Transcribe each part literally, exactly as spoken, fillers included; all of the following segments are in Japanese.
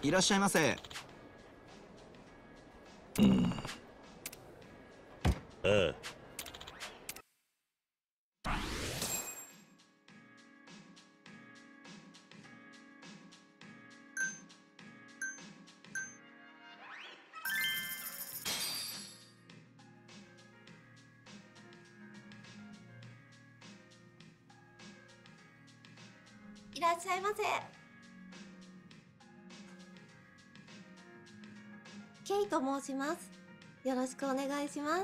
いらっしゃいませ。 うん。ああ。 いらっしゃいませ。ケイと申します。よろしくお願いします。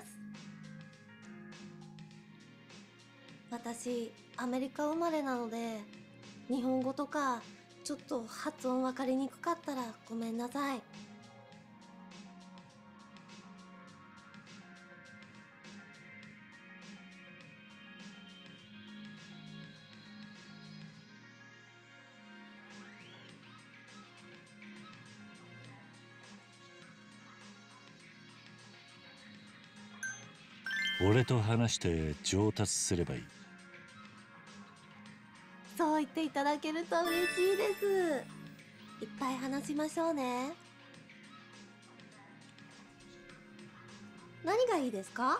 私、アメリカ生まれなので、日本語とかちょっと発音分かりにくかったらごめんなさい。 俺と話して上達すればいい。 そう言っていただけると嬉しいです。いっぱい話しましょうね。何がいいですか？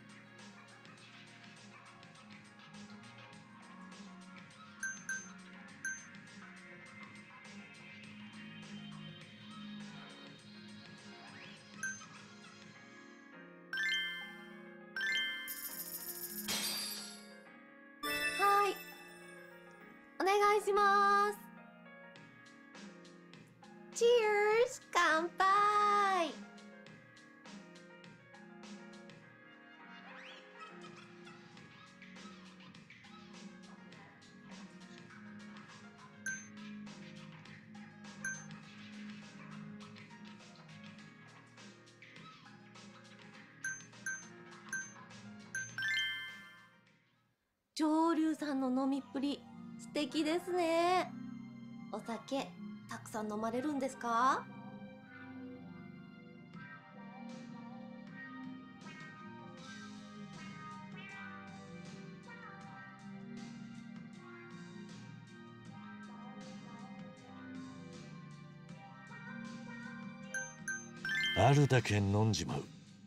はい。お願いします。Cheers! 乾杯！上流さんの飲みっぷり素敵ですね。お酒たくさん飲まれるんですか？ あるだけ飲んじまう。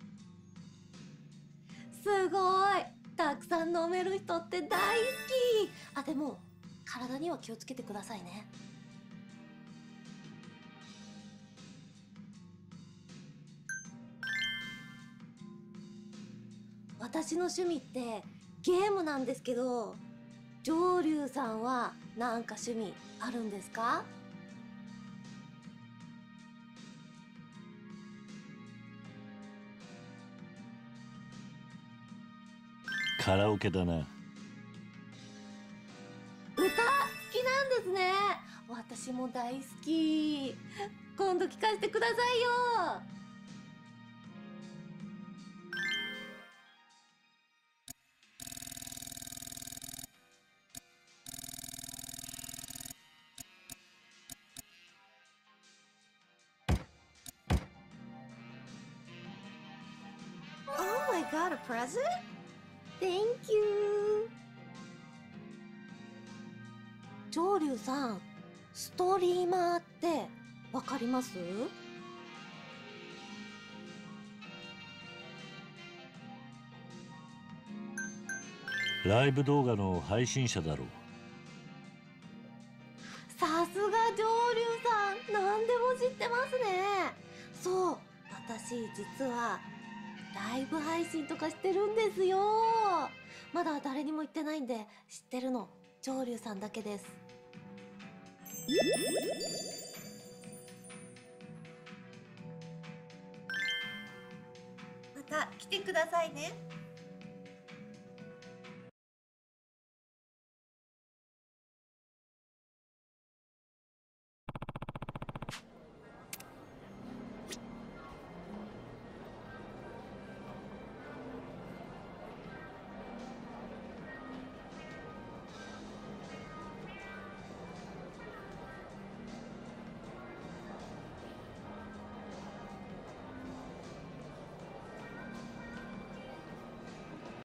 すごい、たくさん飲める人って大好き。あ、でも体には気をつけてくださいね。私の趣味ってゲームなんですけど、上流さんはなんか趣味あるんですか？ カラオケだな。 歌好きなんですね。私も大好き。今度聞かせてくださいよ。Oh my god, a present? Thank you. 上流さん、ストリーマーってわかります？ ライブ動画の配信者だろう。 さすが上流さん、何でも知ってますね。そう、私実はライブ配信とかしてるんですよ。まだ誰にも言ってないんで、知ってるの上流さんだけです。また来てくださいね。